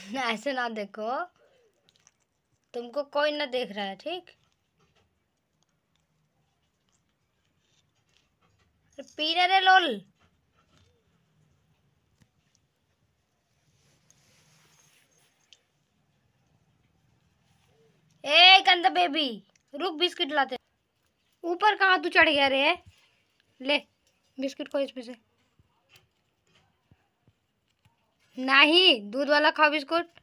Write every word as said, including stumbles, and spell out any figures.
ऐसे ना देखो, तुमको कोई ना देख रहा है, ठीक। पी रहे रे लोल। ए गंदा बेबी, रुक बिस्किट लाते। ऊपर कहाँ तू चढ़ गया रे? ले बिस्किट को इसमें से। नहीं, दूध वाला खाओ बिस्कुट।